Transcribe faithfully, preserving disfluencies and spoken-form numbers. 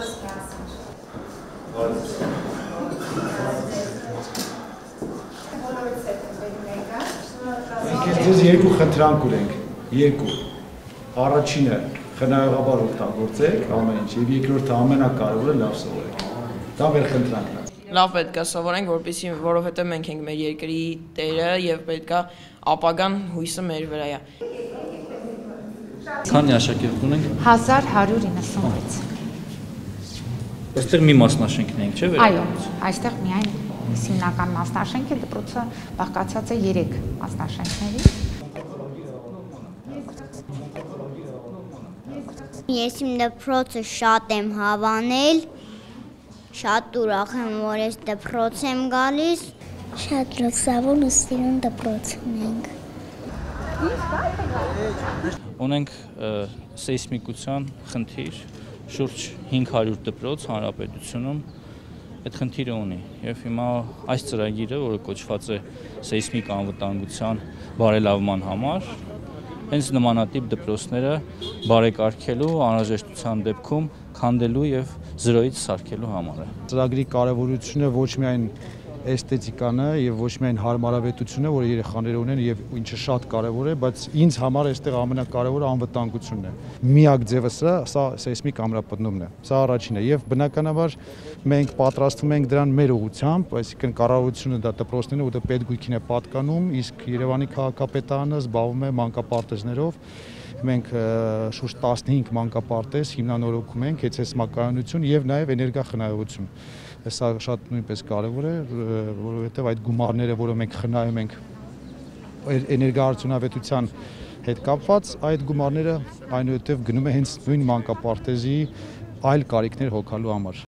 Մենք ձեզ երկու խնդրանք ունենք, երկու, առաջինը խնայողաբար օգտագործեք ամեն ինչ և երկրորդը ամենակարևորը լավ սովորեք, դա մեր խնդրանքն է։ Լավ պետք է սովորենք, որպեսզի որովհետև մենք ենք մեր երկրի տերը և պետք է ապագան հույսը մեր վրա է։ Քանի աշակերտ ունենք։ հազար հարյուր իննսունվեց։ Այստեղ մի մասնաշենքն ենք, չէ՞, Այո, այստեղ միայն հիմնական մասնաշենք է, դպրոցը բաղկացած է երեք մասնաշենքների։ Ես իմ դպրոցը շատ եմ հավանել, շատ ուրախ եմ, որ ես դպրոց եմ գալիս։ Շատ լուսավոր ու սիրուն դպրոց ունենք։ Ունենք սեյսմիկության խնդիր, շուրջ հինգ հարյուր դպրոց հանրապետությունում այդ խնդիրը ունի և հիմա այս ծրագիրը, որը կոչված է սեյսմիկ անվտանգության բարելավման համար, հենց նմանատիպ դպրոցները բարեկարգելու, անհրաժեշտության դեպքում քանդելու և զրոյից սարքելու համար է։ Ծրագրի կարևորությունը ոչ միայն էսթետիկան է և ոչ միայն հարմարավետությունը, որ երեխաները ունեն և ինչը շատ կարևոր է, բայց ինձ համար այստեղ ամենակարևորը անվտանգությունն է։ Միակ ձևը սա, սա սեյսմիկ ամրապնդումն է, սա առաջինն է և բնականաբար մենք պատրաստվում ենք դրան մեր ուղղությամբ, այսինքն կառավարությունը դա դպրոցներն ու դա պետգույքին է պատկանում, իսկ Երևանի քաղաքապետարանը զբաղվում է մանկապարտեզներով։ Մենք շուրջ տասնհինգ մանկապարտեզ հիմնանորոգում ենք, հեծեսմակայունություն և նաև էներգախնայողություն։ Սա շատ նույնպես կարևոր է, որովհետև այդ գումարները, որը մենք խնայում ենք էներգաարդյունավետության հետ կապված, այդ գումարները այնուհետև գնում է հենց նույն մանկապարտեզի այլ կարիքներ հոգալու համար։